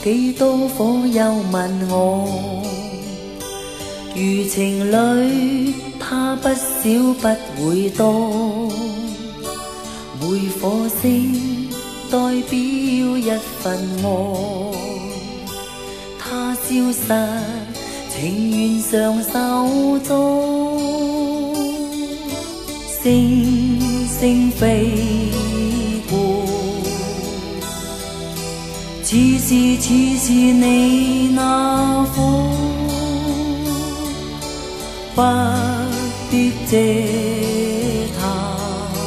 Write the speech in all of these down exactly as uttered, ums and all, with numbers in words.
幾多顆又問我，如情侶他不少不會多，每顆星代表一份愛，他消失情願上手中，星星飛過，似是似是你那顆，不必謝他，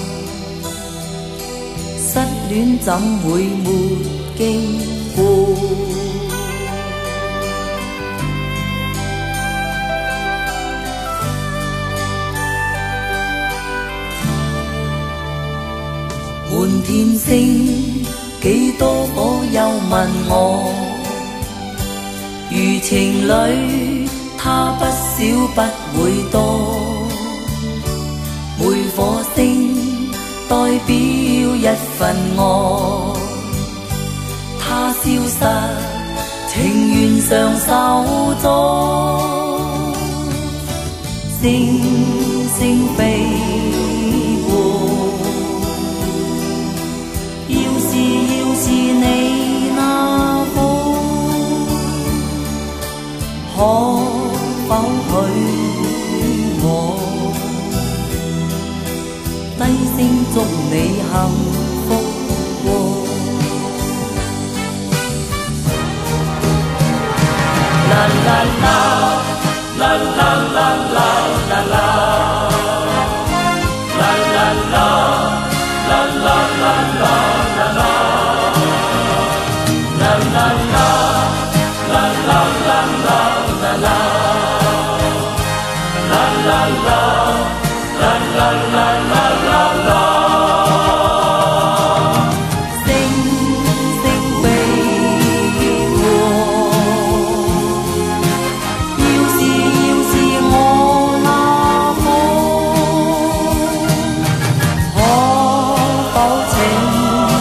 失戀怎會沒經過？滿天星幾多顆又問我，如情侶他不少不會多，每顆星代表一份愛，他消失情願上手中，星星飛過，是你那顆，可否許我低聲祝你幸福過？啦啦啦啦啦啦啦啦啦啦啦啦啦啦啦。La la la la la la la la la la la la la la la 星星飛過，要是要是我那顆，可否請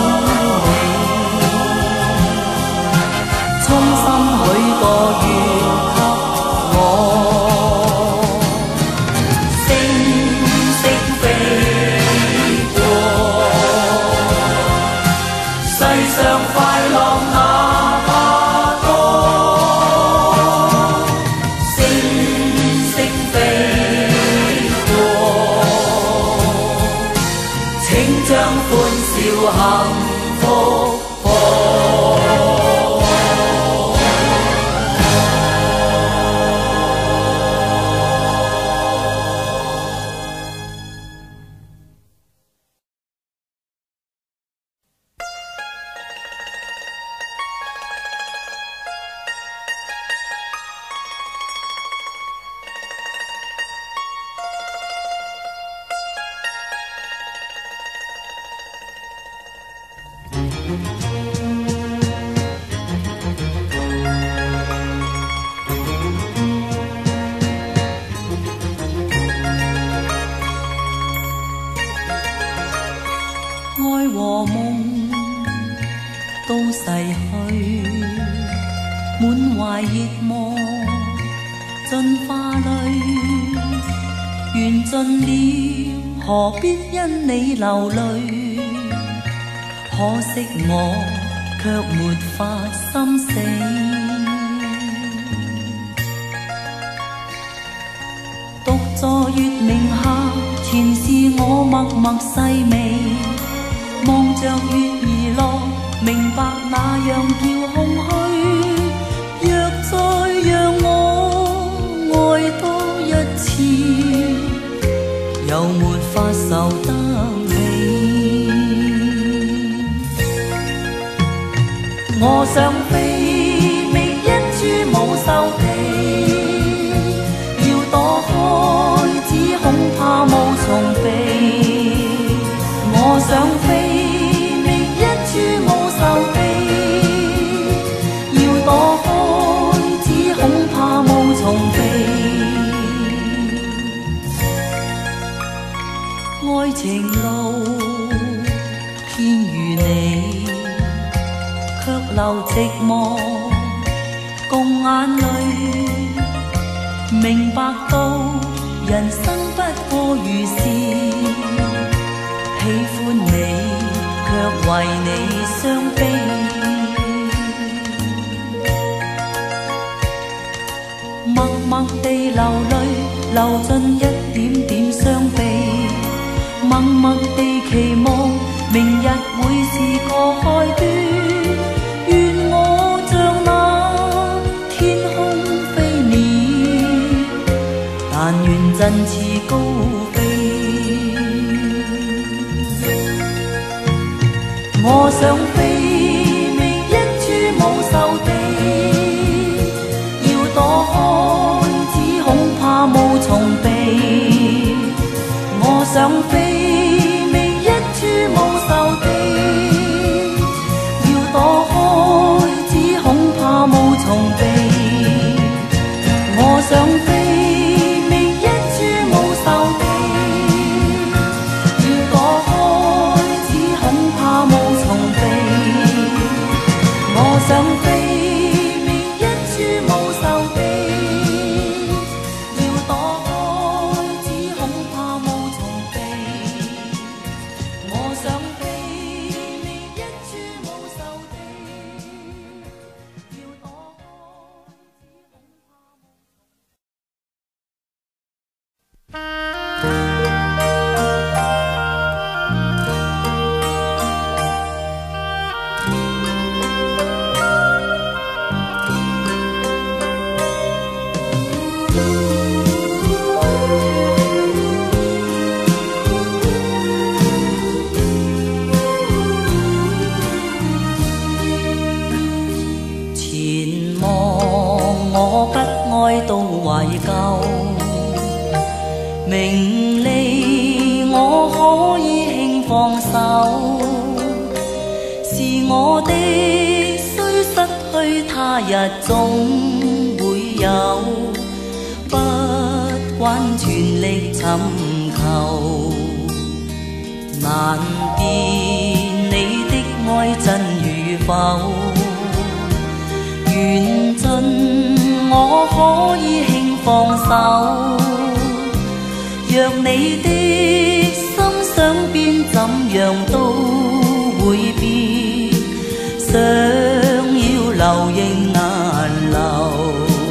愛和夢都逝去，滿懷熱望盡化淚，緣盡了何必因你流淚？可惜我卻沒法心死，獨坐月明下，前事我默默細味，望着月兒落，明白那樣叫空虛。若再讓我愛多一次，又沒法受得起。我想飛，覓一處無愁地，要躲開，只恐怕無從避。我想飛，覓一處無愁地，要躲開，只恐怕無從避。愛情路，偏遇你，卻流寂寞，共眼淚，明白到人生不過如是，喜歡你卻為你傷悲，默默地流淚，流盡一點點傷悲，默默地期望明日會是個開端，願我像那天空飛鳥，但願振翅高飛。我想飛覓一處無愁地，要躲開只恐怕無從避。我想飛我想飛覓一處無愁地，要躲開只恐怕無從避。我想飛覓一處無愁地，要躲開只恐怕無從避。我想飛覓一處無愁地，要躲開。前望我不愛到懷舊，名利我可以輕放手，是我的雖失去他日總會有，不慣全力尋求，難辨你的愛真與否，緣盡我可以輕放手，若你的心想變怎樣都會變，想要流仍難流，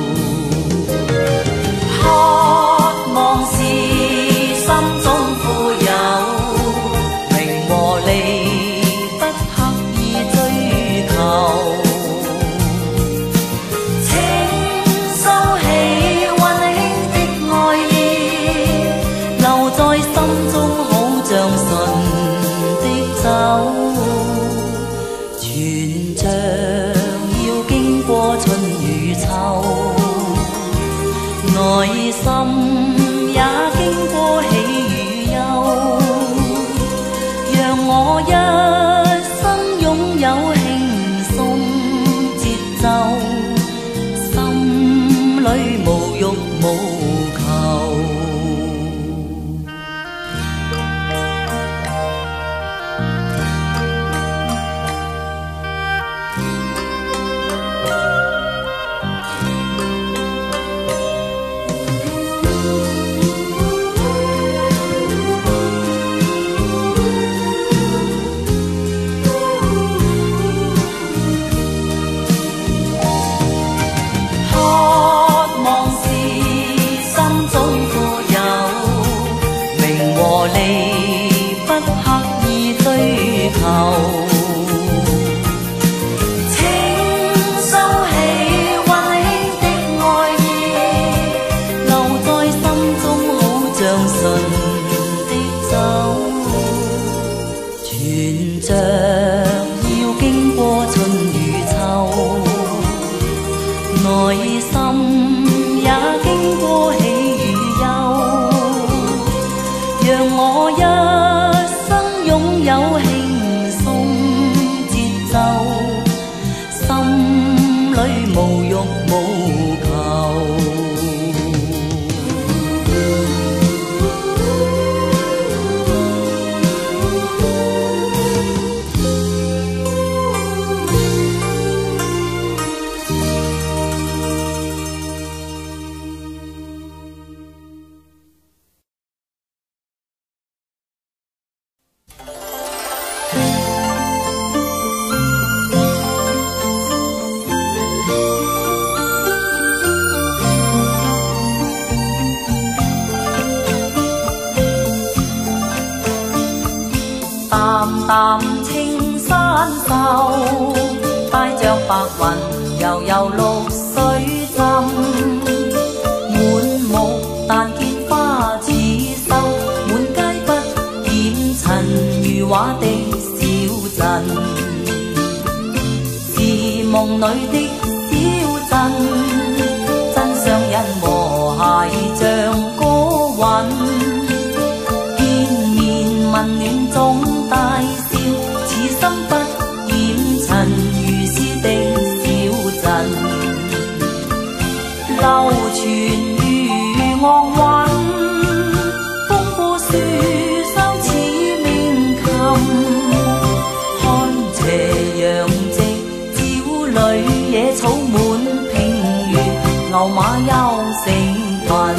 渴望是心中富有，名和利不刻意追求，存着要經過春與秋，內心也經過喜與憂，讓我一生擁有輕鬆節奏，心裏無欲無求。存着要經過春與秋，內心也經過喜與憂，讓我一生擁有輕鬆節奏，心裏無欲無求。 淡青山秀，帶着白雲悠悠綠水浸，滿目但見花似繡，滿街不染塵如畫的小鎮，是夢裏的小鎮，真相因和諧像歌韻，見面問暖總大笑，此心不染塵如詩的小鎮，流傳如樂韻，風過樹梢似鳴琴，看斜陽夕照裏野草滿平原，牛馬優成群，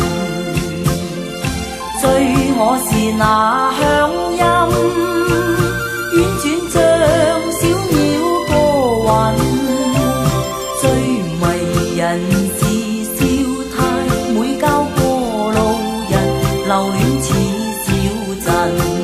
追我是那鄉音，婉轉像小鳥過雲，最迷人是笑態，每交過路人，留戀似小鎮。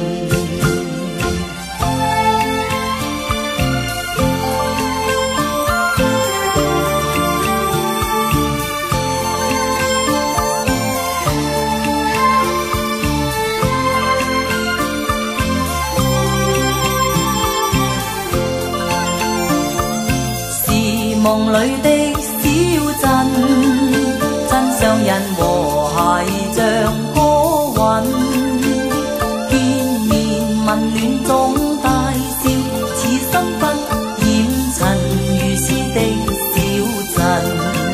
夢裏的小鎮，真相因和諧像歌韻，見面問暖總大笑，此心不染塵如詩的小鎮，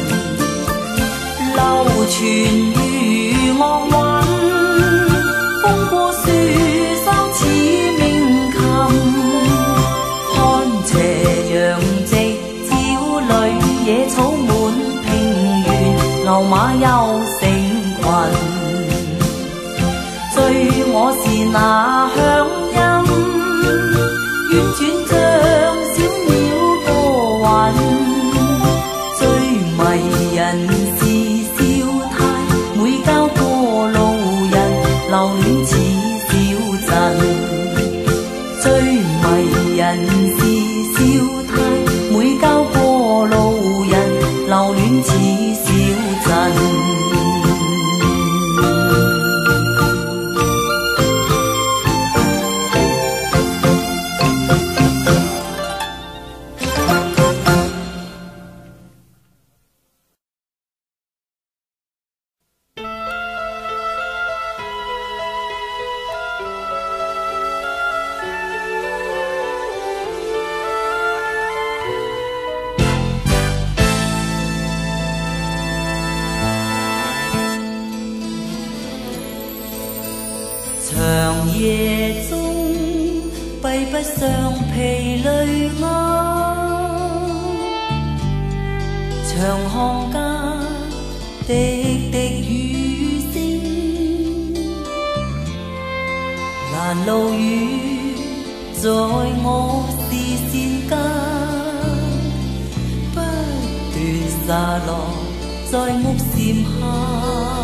流傳如樂韻，風過樹梢似鳴琴，看斜陽夕野草滿平原，牛馬優成群，追我是那鄉音，婉轉像小鳥過雲，最迷人是笑態，每交過路人，留戀似小鎮，最迷人是笑態，每交過路人，留戀似小鎮。長夜中閉不上疲淚眼，長巷間滴滴雨聲，攔路雨在我視線間不斷灑落在屋檐下。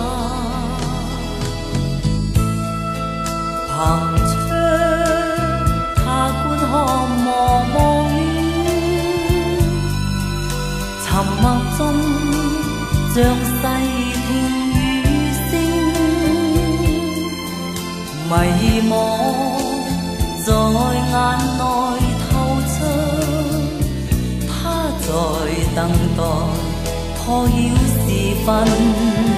憑窗，他觀看茫茫遠，沉默中像細聽雨聲，迷惘在眼內透出，他在等待破曉時分。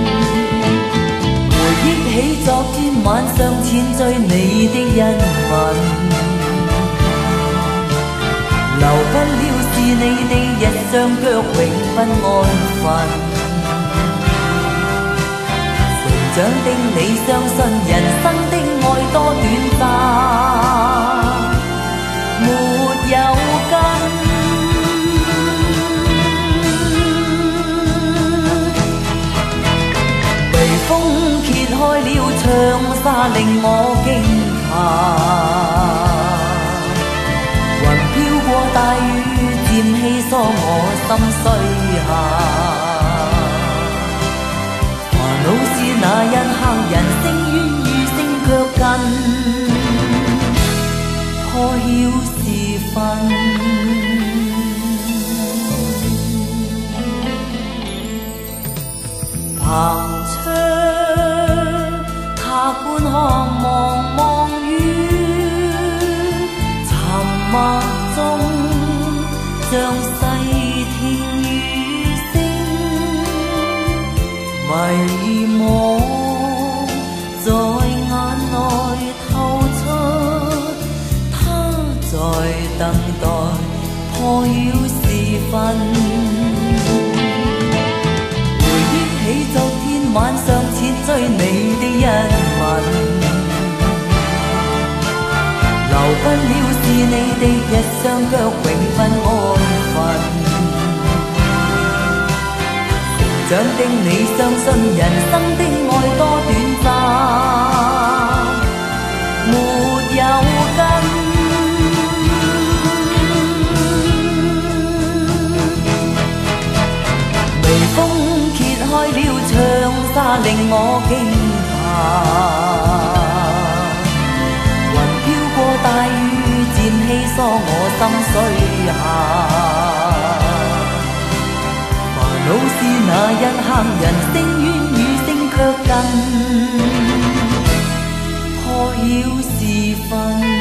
憶起昨天晚上纏醉你的恩吻，留不了是你的一雙腳永不安分。成長的你相信人生的愛多短暫，沒有根。風揭開了長沙令我驚訝，雲飄過大雨漸稀疏我心碎下，煩惱是那一刻人聲遠，雨聲卻近，破曉時分，憑窗他觀看茫茫雨，沉默中將細聽雨聲，迷惘在眼內透出，他在等待破曉時分。回憶起昨天晚上淺追你的一吻，流奔了是你的一雙腳永分安分。長的你相信人生的愛多短暫，沒有根。微風揭開了長沙，令我驚訝。雲飄過大雨，漸稀疏我心碎下。煩惱是那一刻人聲遠，雨聲卻近，破曉時分。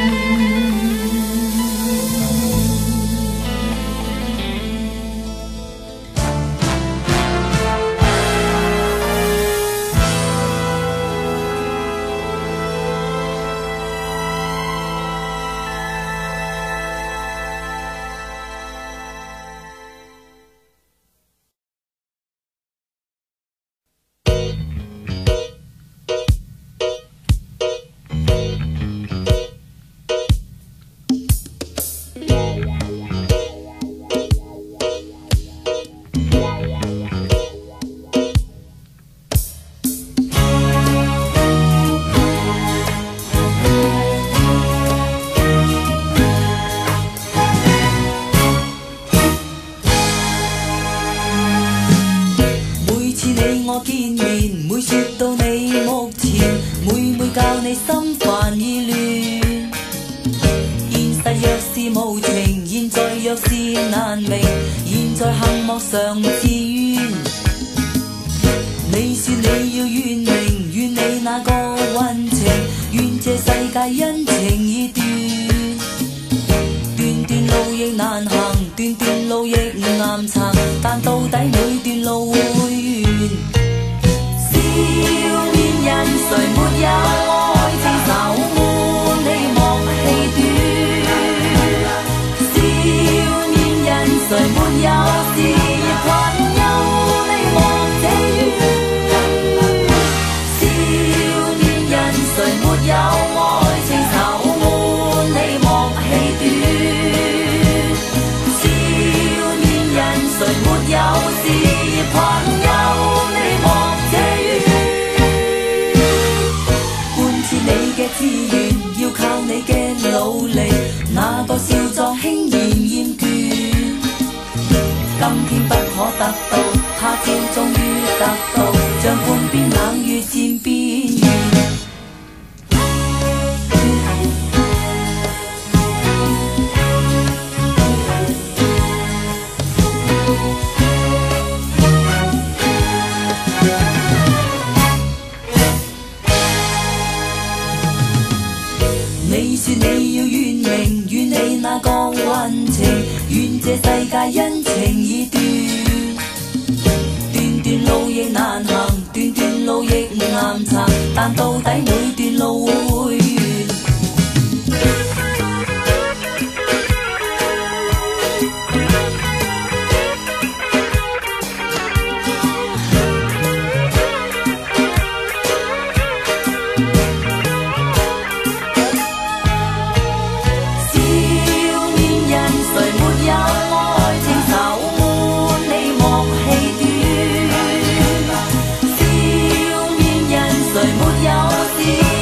誰沒有事？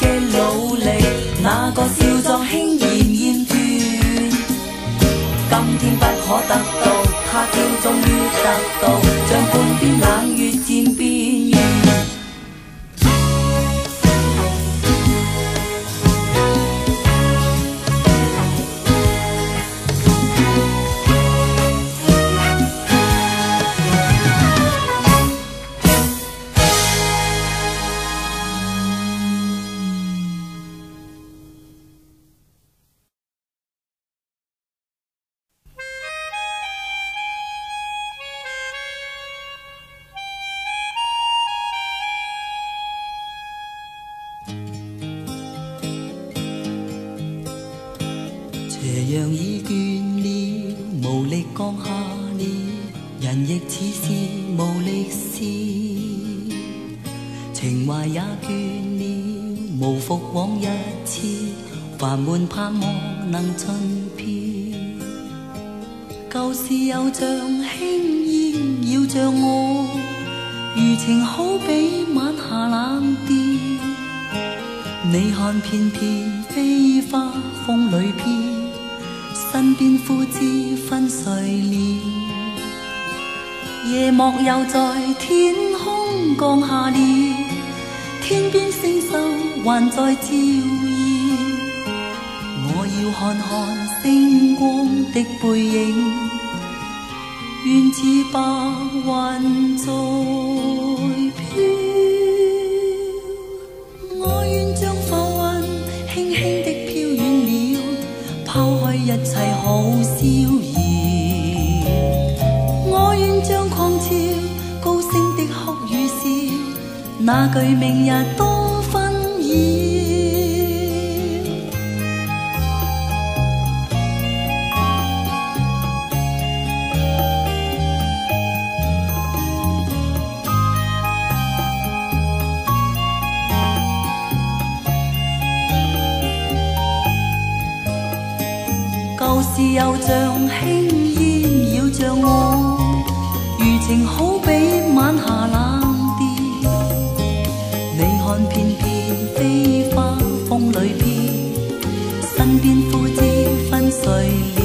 嘅努力，那個笑狀輕然厭斷。今天不可得到，他朝終於得到，像半邊冷月漸變圓。斜陽已倦了，無力降下了，人亦似是無力事，情懷也倦了，無復往日似，煩悶盼望能盡遍。舊事又像輕煙繞着我，餘情好比晚霞冷跌。你看片片飛花風裏飄，身邊枯枝分碎了，夜幕又在天空降下了，天邊星宿還在照耀。我要看看星光的背影，願似白雲在飄。我願將浮雲輕輕的飄遠了，拋開一切好逍遙。我願將狂潮高聲的哭與笑，那句明日多紛擾。舊事又像輕煙繞着我，餘情好比晚霞冷跌。你看片片飛花風裏飄，身邊枯枝分碎了，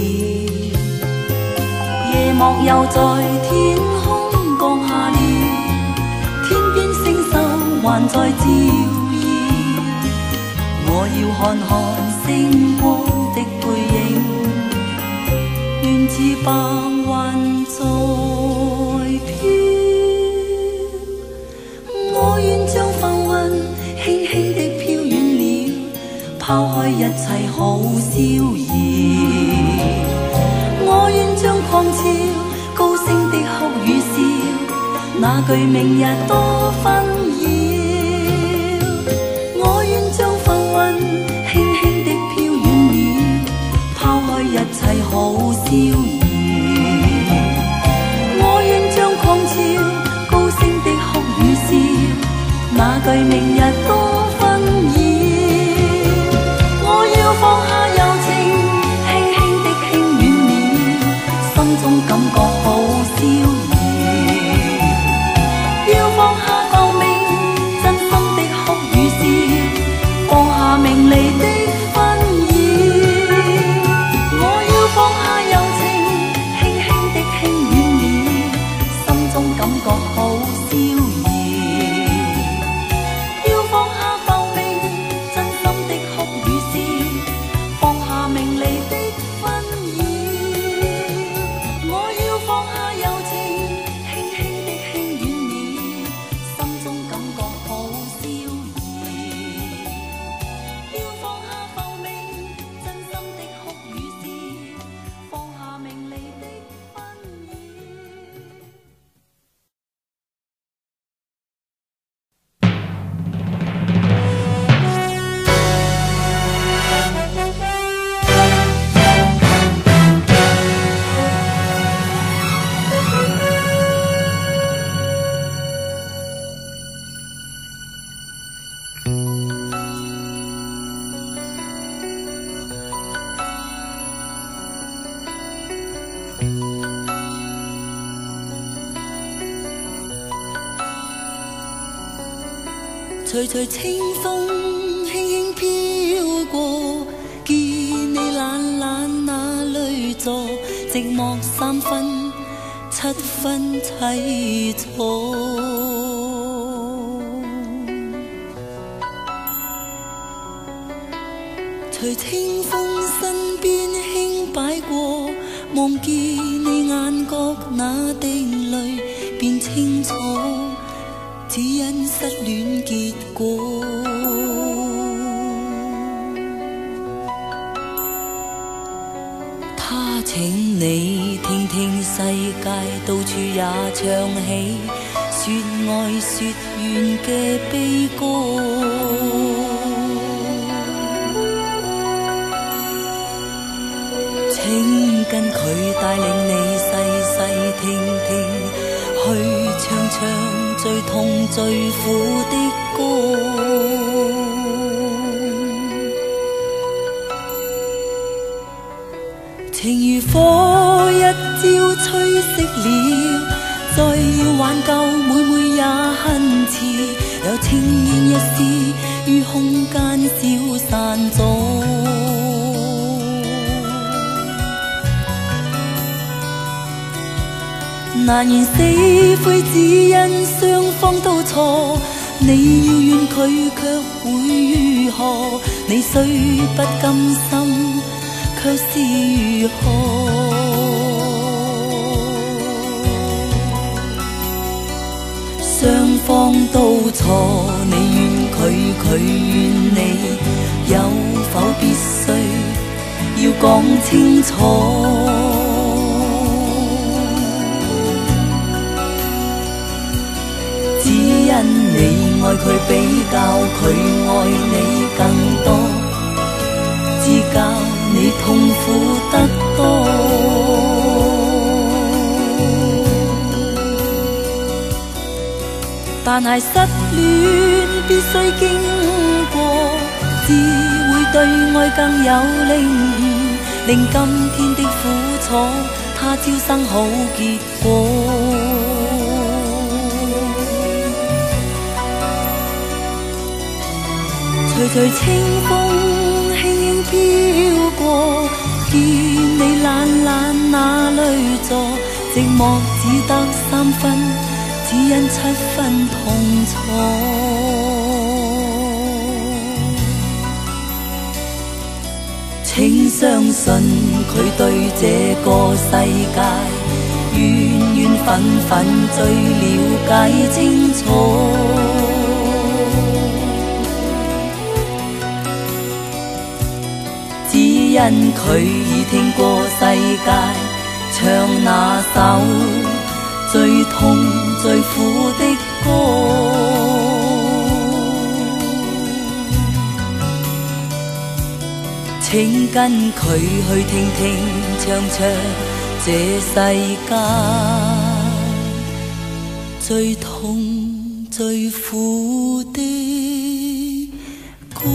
夜幕又在天空降下了，天邊星宿還在照耀。我要看看星光的背影，願似白雲在飄。我願將浮雲輕輕的飄遠了，拋開一切好逍遙。我願將狂潮高聲的哭與笑，那句明日多紛擾。我願將浮雲輕輕的飄遠了，拋開一切好逍遙。我願將狂潮高聲的哭與笑，那句明日多紛擾。我要放下柔情，輕輕的輕遠了，心中感覺好逍遙。要放下浮名，真心的哭與笑，放下名利的紛擾。我要放下柔情，輕輕的輕遠了，心中感覺好逍遙。要放下浮名，真心的哭與笑，放下名利的紛擾。我要放下柔情，輕輕的輕遠了，心中感覺好逍遙。要放下浮名，真心的哭與笑，放下名利的紛擾。隨隨清風輕寂寞三分七分凄楚。隨清風身邊輕擺過，望見你眼角那滴淚，便清楚，只因失戀結果。他請你聽聽世界到處也唱起說愛說怨嘅悲歌。請跟佢帶領你細細聽聽，去唱唱最痛最苦的歌。情如火一朝吹熄了，再要挽救每每也很遲，有情緣一絲於空間消散咗。難言死灰，只因雙方都錯。你要怨佢，卻會如何？你雖不甘心，卻是如何？雙方都錯，你怨佢，佢怨你，有否必須要講清楚？只因你愛佢比較佢愛你更多，只教你痛苦得多。但係失戀必須經過，只會對愛更有領悟，令今天的苦楚他朝生好結果。隨隨清風輕輕飄過，見你懶懶那淚坐，寂寞只得三分，只因七分痛楚。請相信佢對這個世界緣緣分分最了解清楚。只因佢已聽過世界唱那首最痛最苦的歌，請跟佢去聽聽唱唱這世界最痛最苦的歌。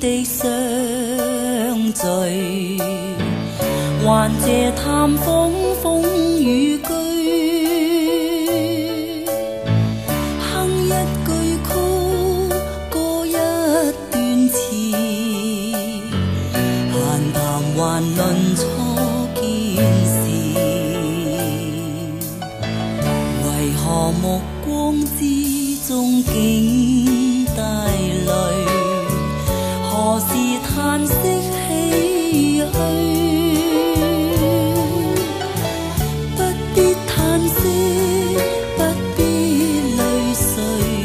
地相聚，還借探訪風雨居，哼一句曲，歌一段詞，閒談還論初見時，為何目光之中竟帶淚？何時嘆息唏噓？不必嘆息，不必淚水，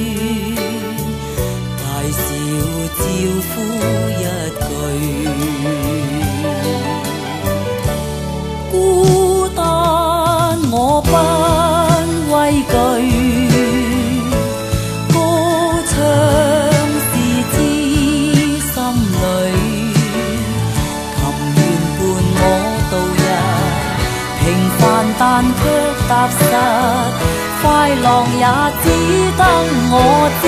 大笑招呼一句。孤單我不畏懼。但卻踏實，快樂也只得我知。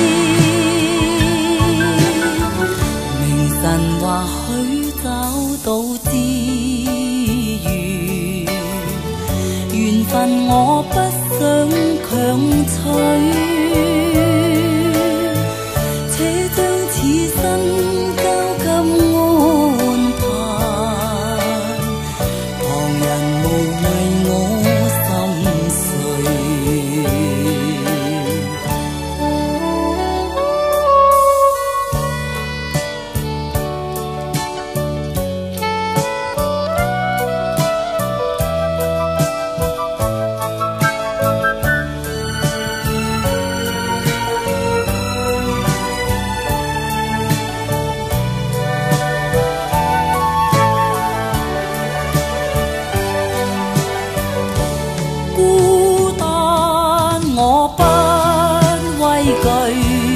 明晨或許找到知遇，緣分我不想強取，且將此生交給安排，旁人無謂我心碎。孤單我不畏懼，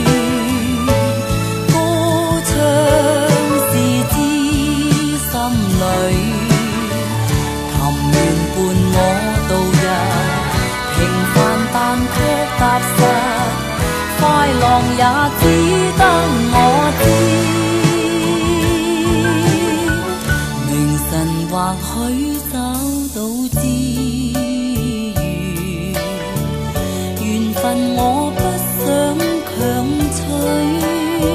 歌唱是知心裏，琴弦伴我度日，平凡但卻踏實，快樂也只得我知。明晨或許找到知遇，緣分我不想強取，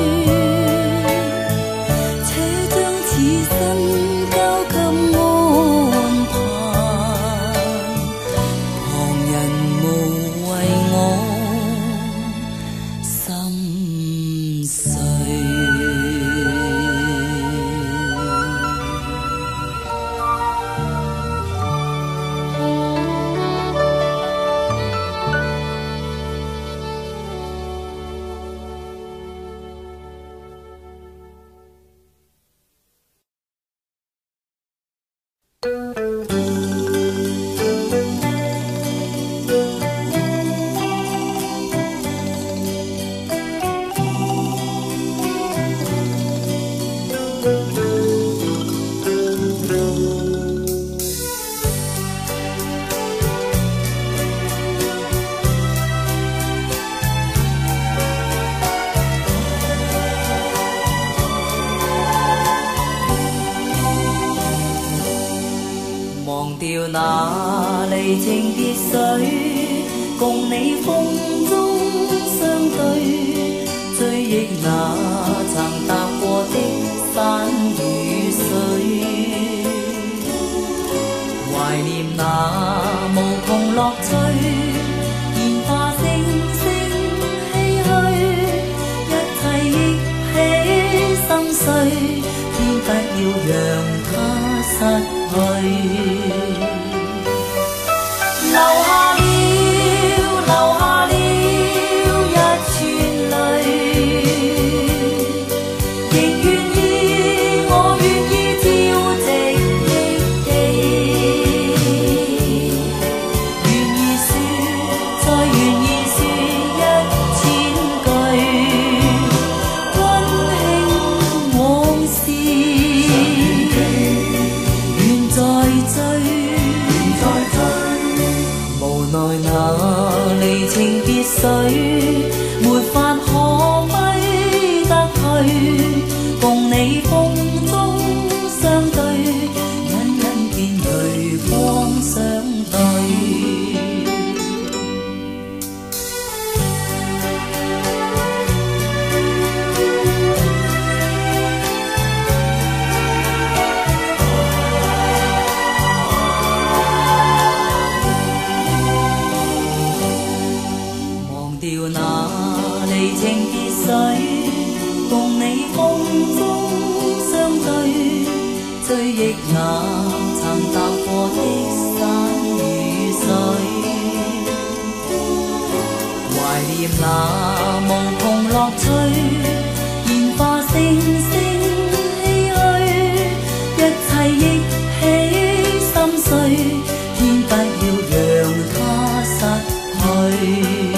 且將此生交給安排，旁人無謂我心碎。忘掉那離情別緒，共你風中相對，追憶那曾踏過的山與水，懷念那無窮樂趣，煙花星星唏噓，一切憶起心碎，天不要讓它失去。留下了，留下了一串淚，亦願意，我願意照直憶記，願意說，再願意說一千句，溫馨往事，願再追。無奈那離情別緒，沒法可揮得去，共那曾踏過的山與水，懷念那無窮樂趣，煙花星星唏噓，一切憶起心碎，天不要讓它失去。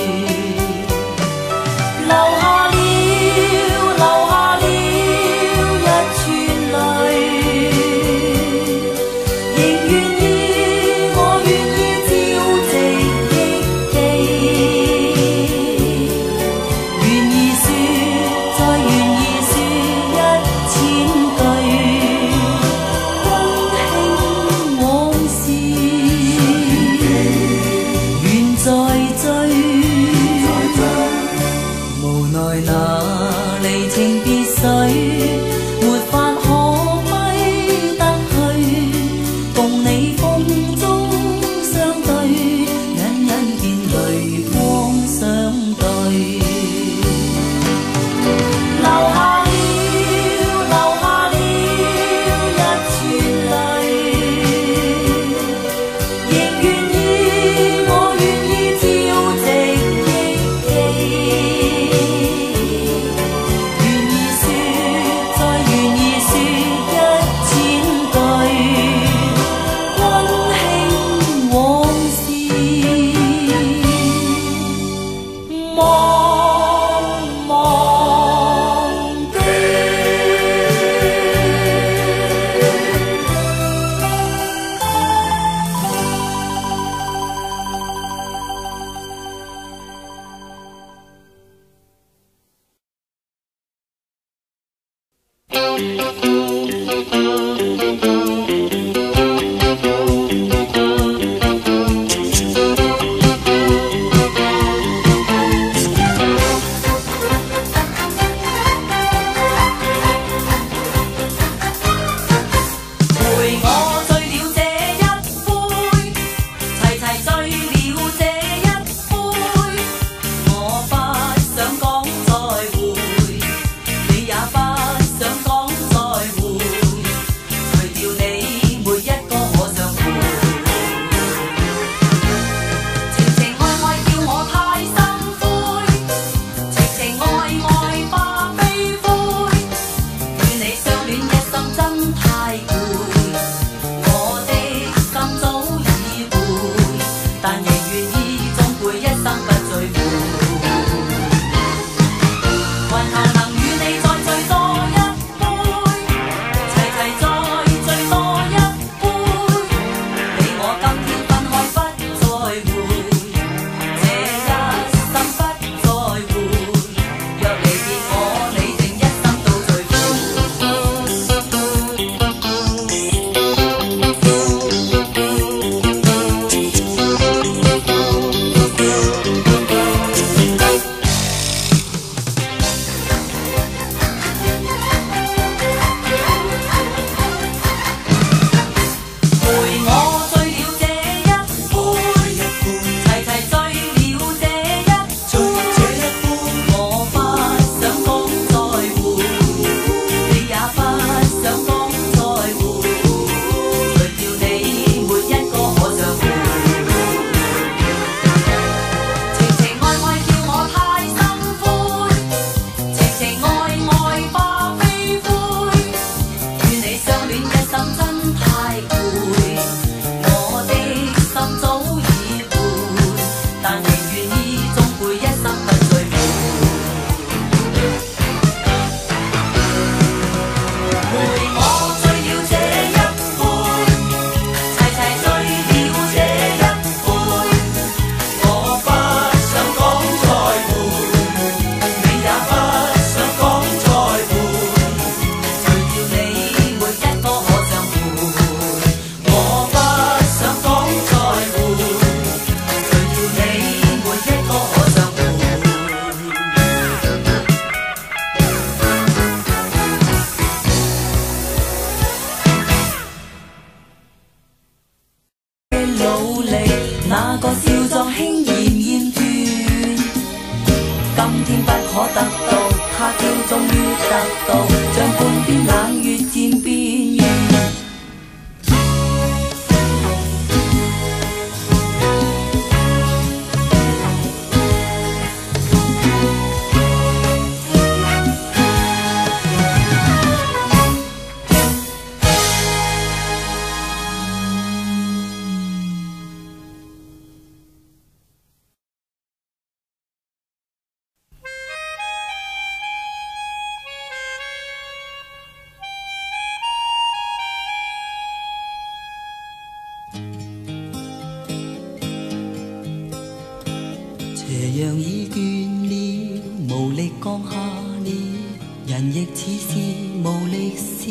斜陽已倦了，無力降下了，人亦似是無力事，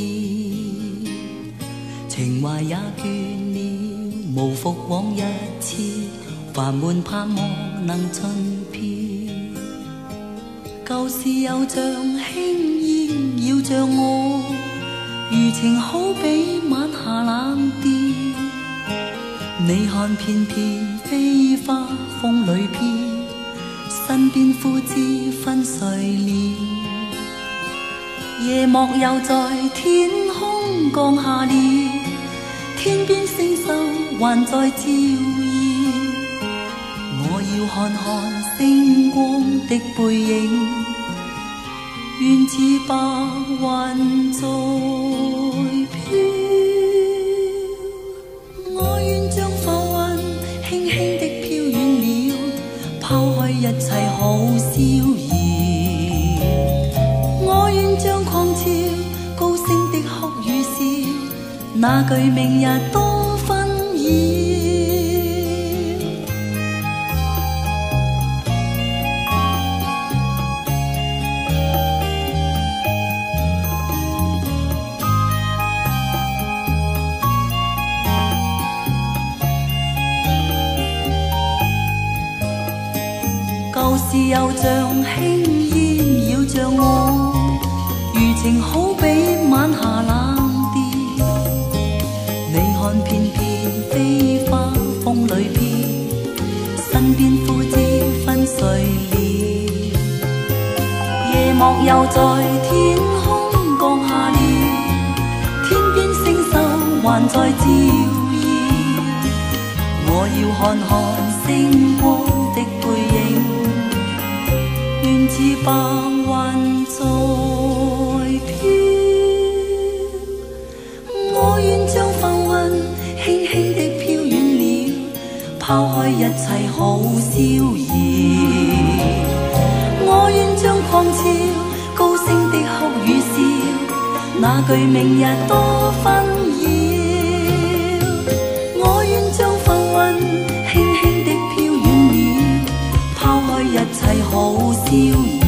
情懷也倦了，無復往日似，煩悶盼望能盡撇。舊事又像輕煙繞着我，餘情好比晚霞冷跌。你看片片飛花風裏飄，身邊枯枝分碎了，夜幕又在天空降下了，天邊星宿還在照耀。我要看看星光的背影，願似白雲在飄。我願將浮雲輕輕的飄遠了，拋開一切好逍遙。我願將狂潮高聲的哭與笑，那句明日多紛擾。舊事又像輕煙繞着我，餘情好比晚霞冷跌。你看片片飛花風裏飄，身邊枯枝分碎了，夜幕又在天空降下了，天邊星宿還在照耀。我要看看星光的背影，願似白雲在飄。我願將浮雲輕輕的飄遠了，拋開一切好逍遙。我願將狂潮高聲的哭與笑，那句明日多紛擾。我願將浮雲輕輕的飄遠了，拋開一切好逍遙。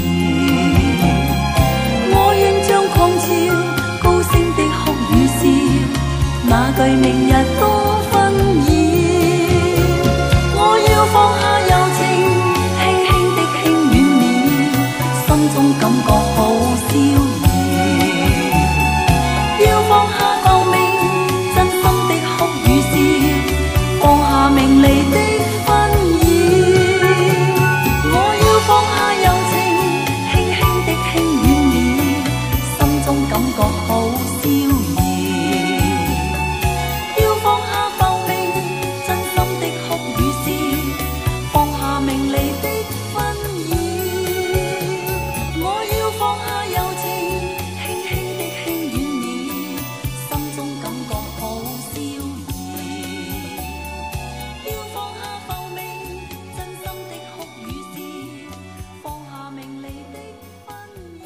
我願將狂潮高聲的哭與笑，那句明日多紛擾。我要放下柔情，輕輕的輕遠了，心中感覺好逍遙。要放下浮名，真心的哭與笑，放下名利的紛擾。我要放下柔情，輕輕的輕遠了，心中感覺好逍遙。要放下浮名，真心的哭與笑，放下名利的紛擾。我要放下柔情，輕輕的輕遠了，心中感覺好逍遙。要放下浮名，真心的哭與笑，放下名利的紛擾。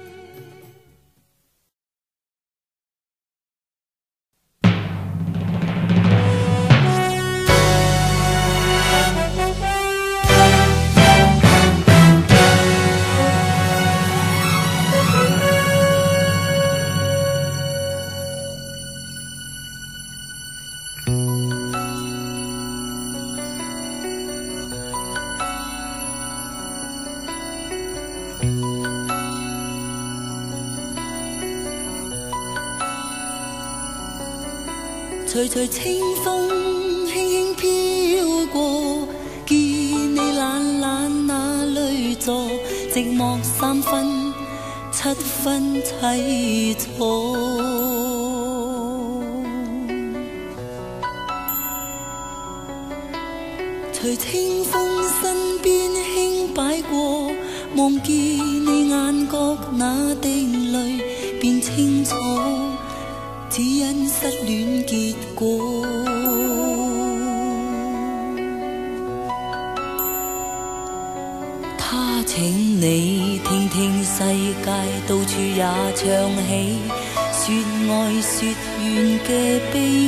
徐徐清風輕輕飄過，見你懶懶那裏坐，寂寞三分七分凄楚。隨清風身邊輕擺過，望見你眼角那滴淚便清楚，只因失戀結果。他請你聽聽世界到處也唱起說愛說怨嘅悲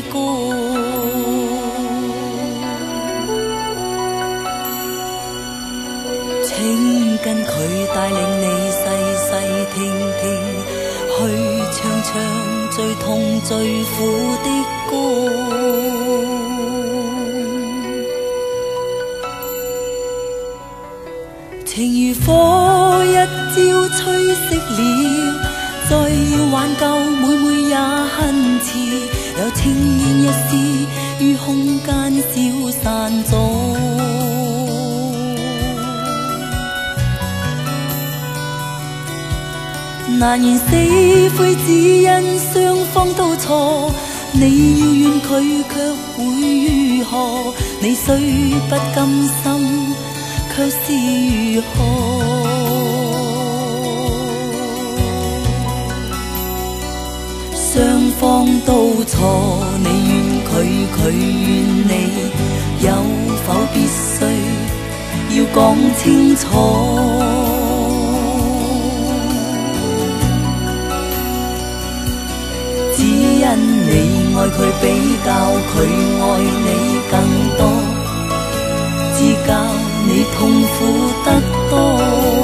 歌。 請跟佢帶領你細細聽聽，去唱唱最痛最苦的歌。情如火一朝吹熄了，再要挽救每每也很遲，有情緣一絲於空間消散咗。難言是非，只因雙方都錯。你要怨佢，卻會如何？你雖不甘心，卻是如何？雙方都錯，你怨佢，佢怨你，有否必須要講清楚？只因你愛佢比較佢愛你更多，只教你痛苦得多。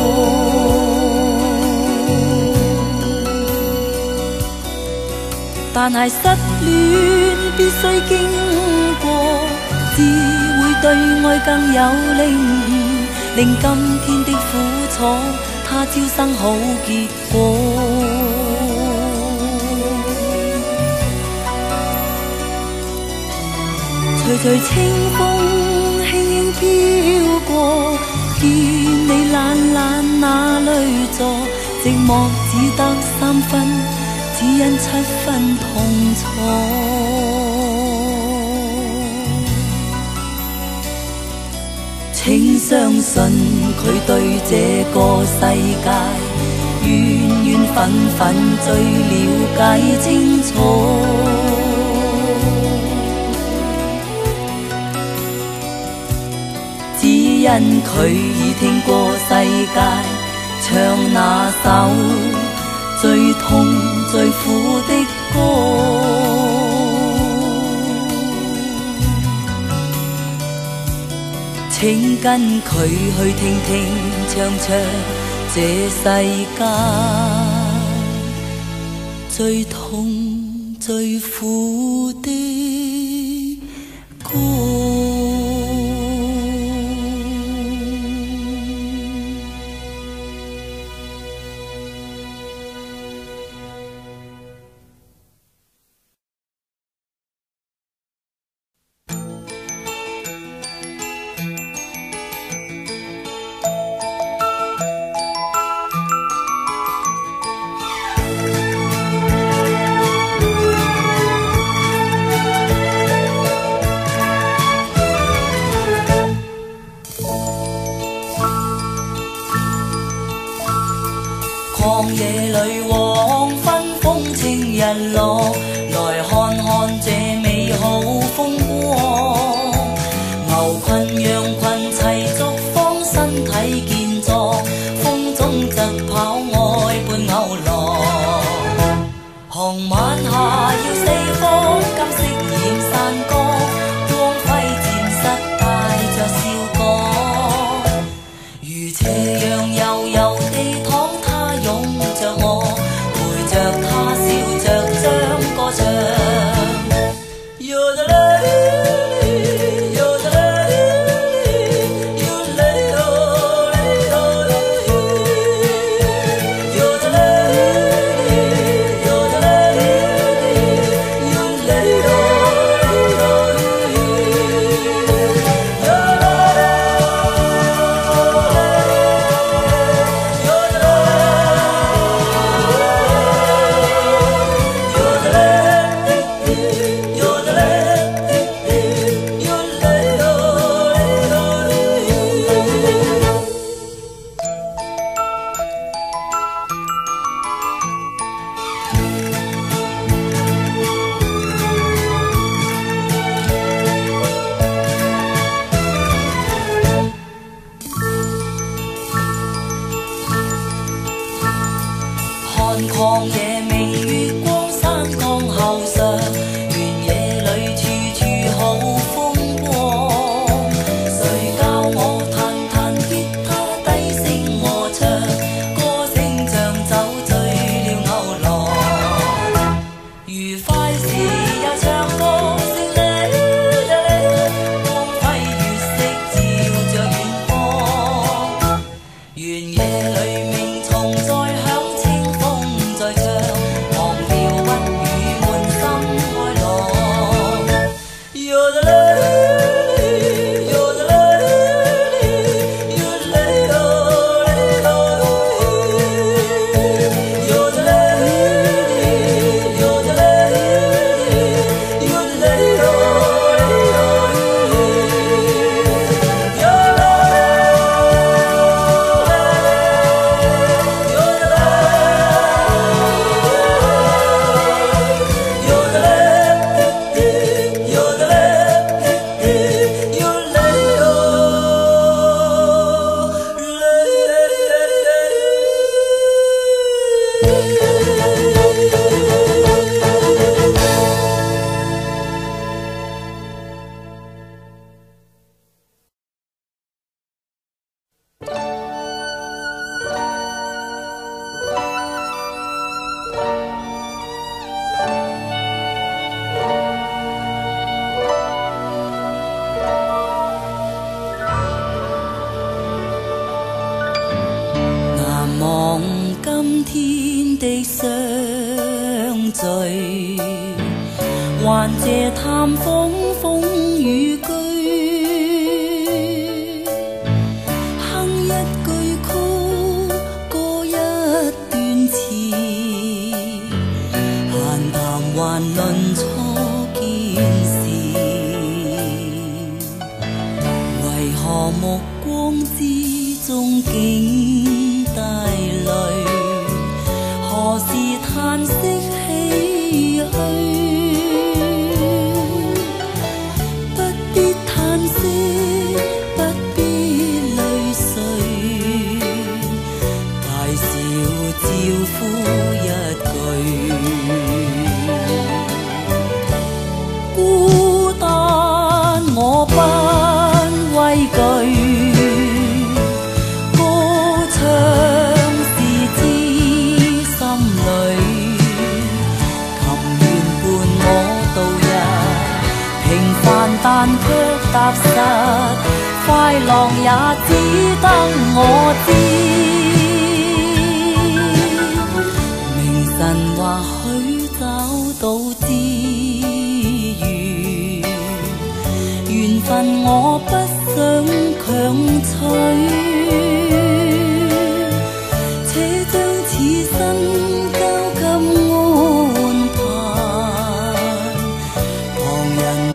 但係失戀必須經過，只會對愛更有領悟，令今天的苦楚，他朝生好結果。隨隨清風輕輕飄過，見你懶懶那裡坐，寂寞只得三分，只因七分痛楚。請相信佢對這個世界緣緣分分最了解清楚。只因佢已聽過世界唱那首最痛最苦的歌，請跟佢去聽聽唱唱這世界最痛最苦的歌。曠野裏黃昏風清日落，來看看這美好風光。牛群羊群齊逐放，身體健壯，風中疾跑愛伴牛郎。紅晚下要四方，金色染山崗，光輝漸失帶着笑光。如斜陽悠悠地淌，擁着我，陪着他笑着將歌唱。曠野明月光，山崗後上，原野裏處處好風光。誰教我彈彈吉他低望今天的相聚，還借探訪風雨居，哼一句曲，歌一段詞，閒談還論初見時，為何目光之中竟帶淚？何時嘆息唏噓？不必嘆息，不必淚水，大笑招呼一句。孤單我不畏懼。但卻踏實，快樂也只得我知。明晨或許找到知遇，緣分我不想強取，且將此生交給安排。旁人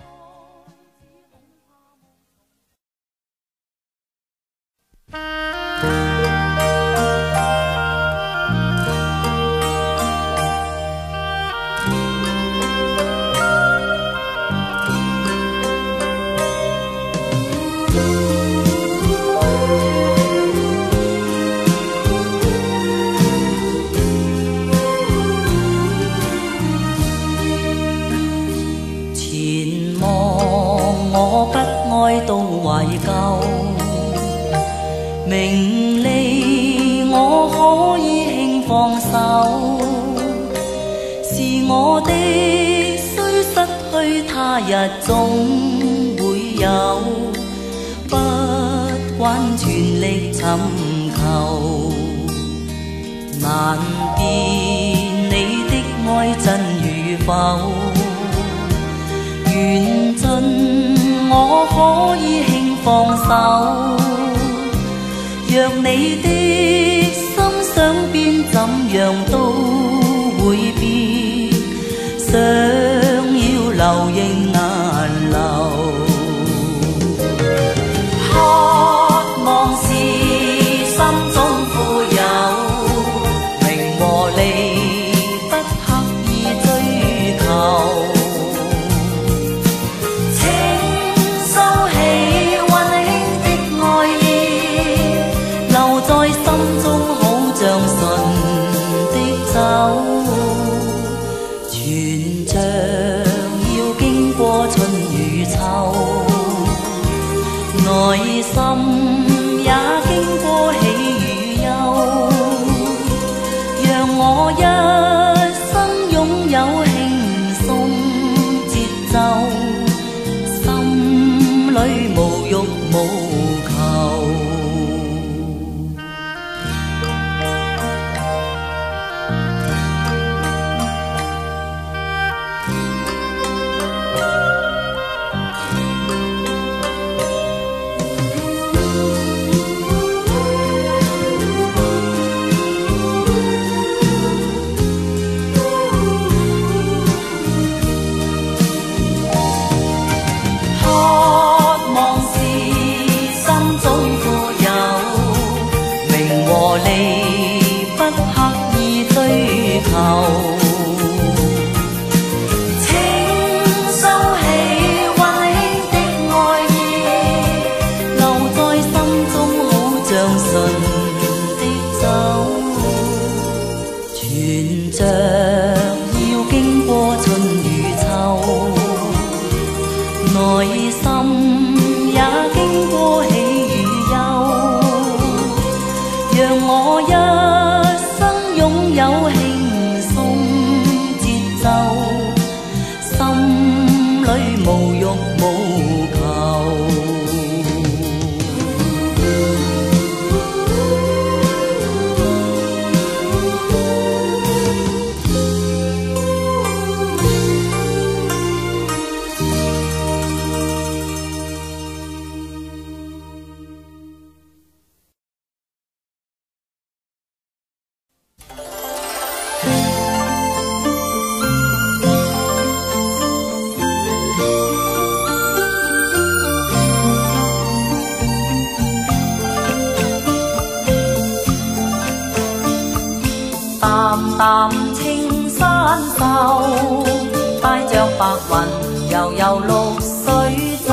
懷舊名利，我可以輕放手，是我的雖失去他日總會有，不慣全力尋求，難辨你的愛真與否，緣盡我可以輕放手，若你的心想變怎樣都會變，想要流仍難流，渴望是心中富有，名和利不刻意追求。全像要經過春與秋，內心也經過喜與憂，讓我一生擁有輕鬆節奏，心裏無欲無求。 淡青山秀，帶着白雲悠悠綠水浸，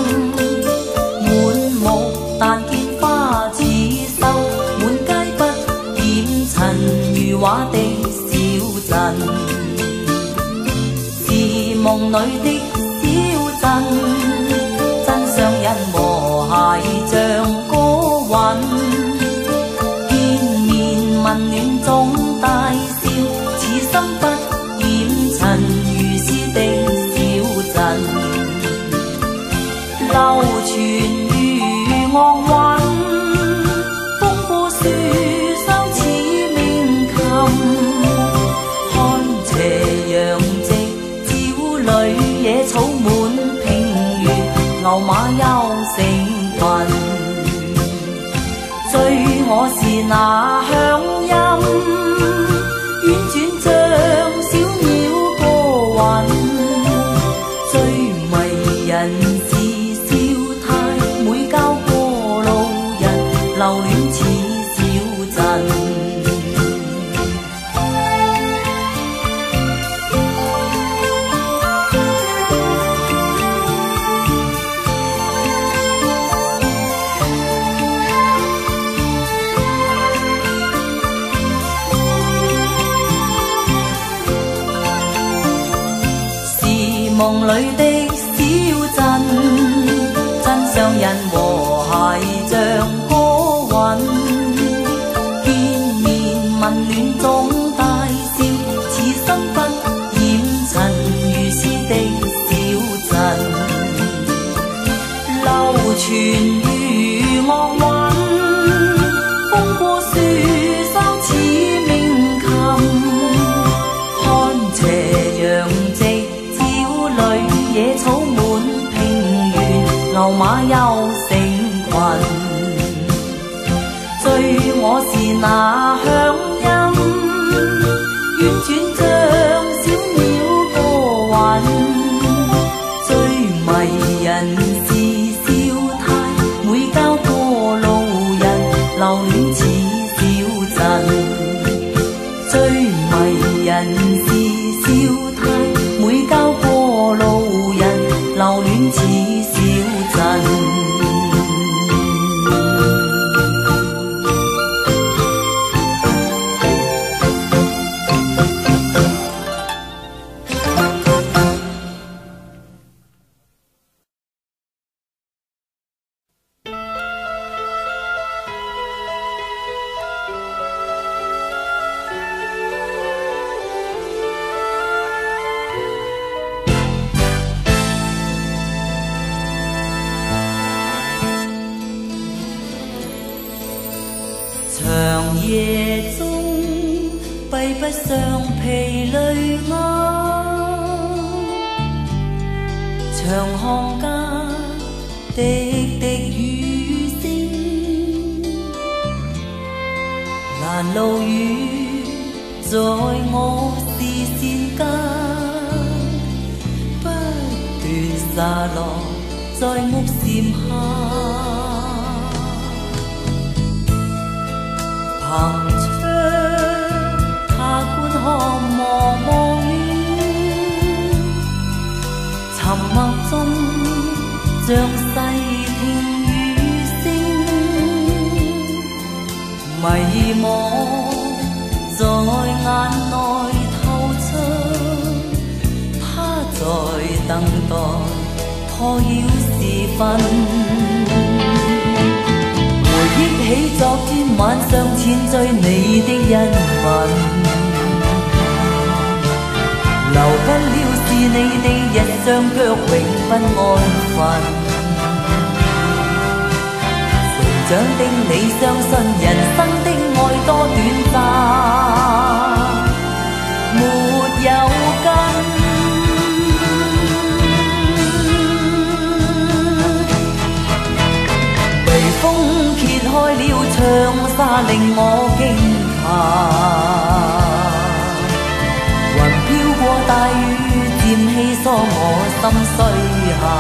滿目但見花似繡，滿街不染塵如畫的小鎮，是夢裏的小鎮，真相因和諧像歌韻，見面問暖中帶笑，此心不染塵如詩的小鎮，流傳如樂韻，風過樹梢似鳴琴，看斜陽夕照裏野草滿平原，牛馬優成群，追我是那鄉音，婉轉像小鳥過雲，最迷人是笑態，每交過路人，留戀似小鎮。夢裏的小鎮，真相因和諧像歌韻，見面問暖中帶笑，此心不染塵如詩的小鎮，流傳如樂韻，風過樹梢似鳴琴，看斜陽夕野草滿平原，牛馬優成群，追我是那鄉音，婉轉像小鳥過雲，最迷人是笑態，每交過路人，留戀似小鎮，最迷人是笑態，每交過路人，留戀似小鎮。長夜中閉不上疲淚眼，長巷間滴滴雨聲，攔路雨在我視線間不斷灑落在屋檐下。憑窗，他觀看茫茫遠，沉默中像細聽雨聲，迷惘在眼內透出，他在等待破曉時分。憶起昨天晚上淺醉你的一吻，留不了是你的一雙腳永不安分。成長的你相信人生的愛多短暫，沒有根。風揭開了長沙令我驚嚇，雲飄過大雨漸稀疏我心碎下，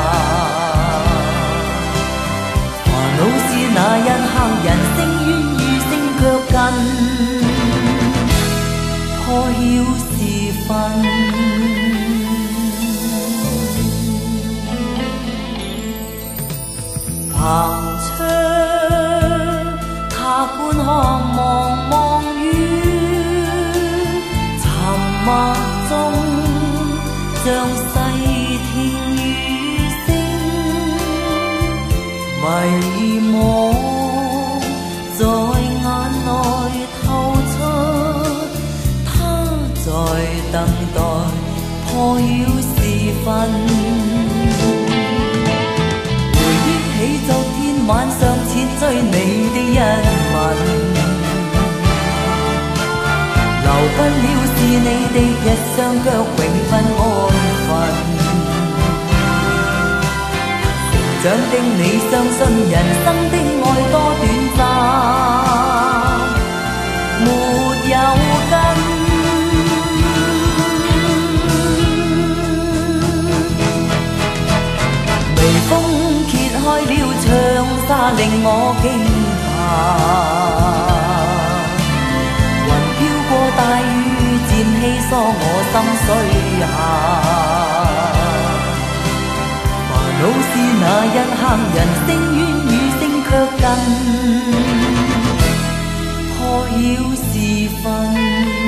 煩惱是那一刻人聲遠餘聲卻近，破分。凭窗，他觀看茫茫雨，沉默中將細聽雨聲，迷惘在眼內透出，他在等待破曉時分。起昨天晚上切追你的一吻，留不了是你的一雙腳永分安分。成長的你相信人生的愛多短暫，沒有根。微風開了長沙令我驚訝，雲飄過大雨漸稀疏我心碎下，煩惱是那一刻人聲遠雨聲卻近，破曉時分。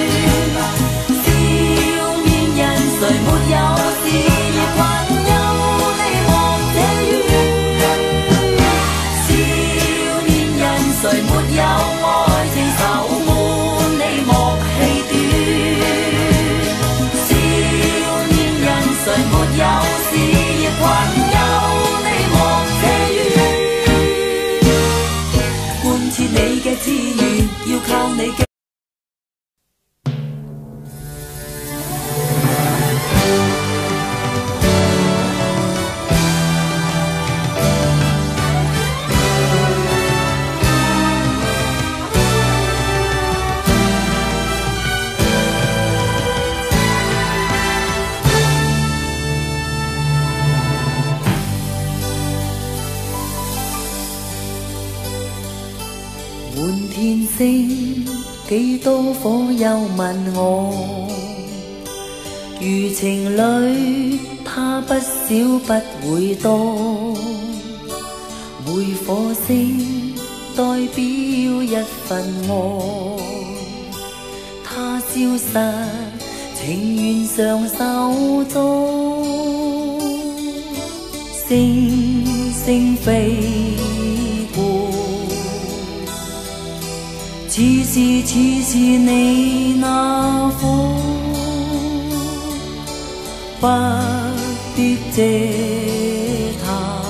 誰沒有事業朋友？ 星，幾多顆又問我，如情侶，他不少不會多。每顆星代表一份愛，他消失，情願上手中。星星飛過，似是似是你那顆，不必謝他。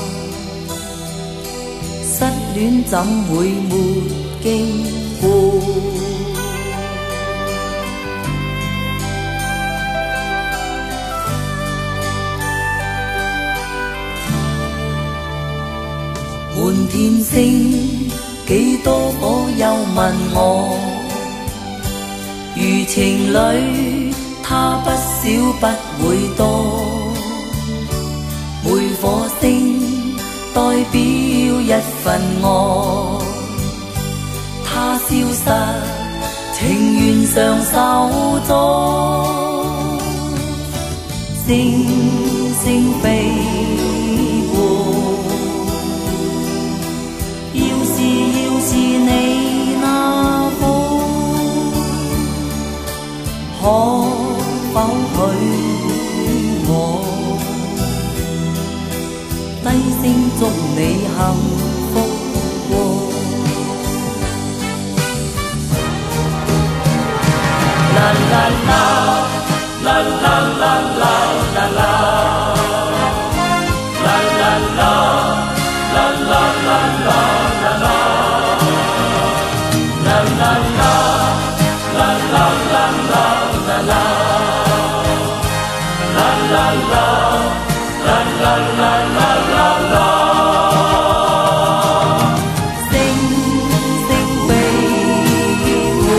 失戀怎會沒經過？滿天星，幾多顆又問我，如情侶，他不少不會多。每顆星代表一份愛，他消失，情願上手中。星星飛過，是你那顆，可否許我低聲祝你幸福過？啦啦啦啦啦啦啦啦啦啦啦啦啦啦啦。La la la la la la la la la la la la la la la。 星星飛過，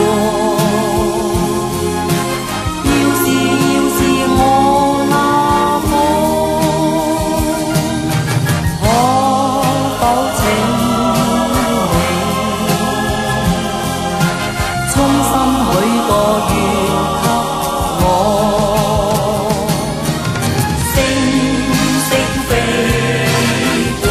要是要是我那顆，可否請衷心許個願給我，星星飛過，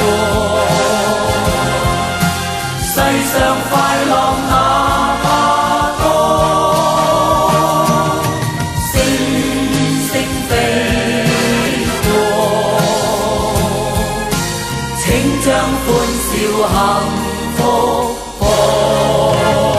世上快樂哪怕多，星星飛過，請將歡笑幸福播。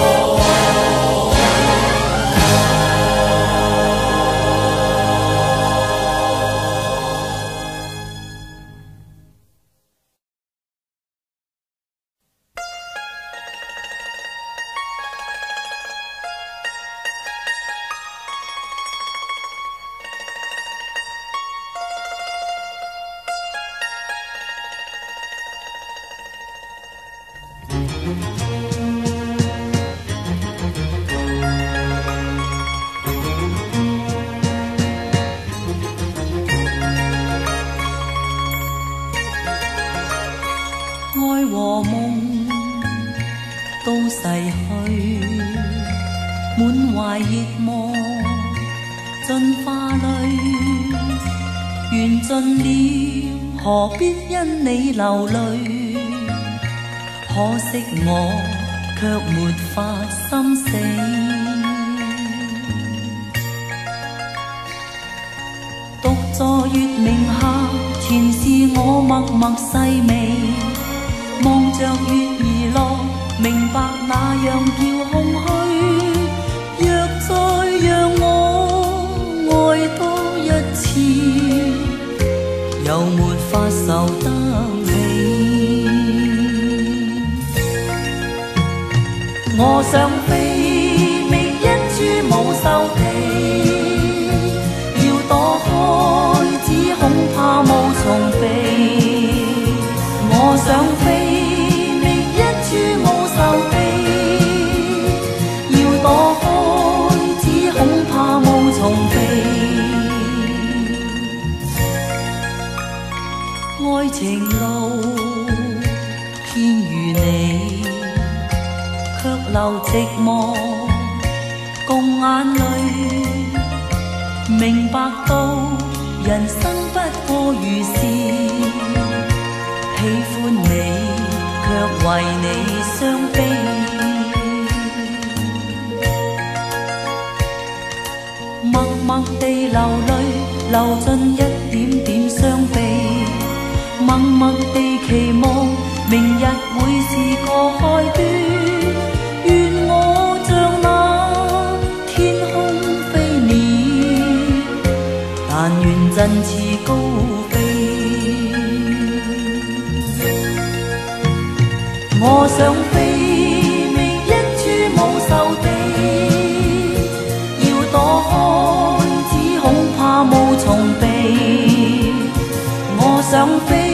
愛和夢都逝去，滿懷熱望盡化淚，緣盡了，何必因你流淚？可惜我卻沒法心死。獨坐月明下，全是我默默細味，望着月兒落，明白那樣叫空虛。若再讓我愛多一次，又沒法受得起。我想飛，覓一處無愁地，要躲開，只恐怕無從避。我想飛，覓一處無愁地，要躲開，只恐怕無從避。愛情路，偏遇你，卻流寂寞，共眼淚，明白到人生不過如是，喜歡你卻為你傷悲，默默地流淚，流盡一點點傷悲，默默地期望明日會是個開端，願我像那天空飛鳥，但願振翅高飛。我想飛覓一處無愁地，要躲開只恐怕無從避。我想飛。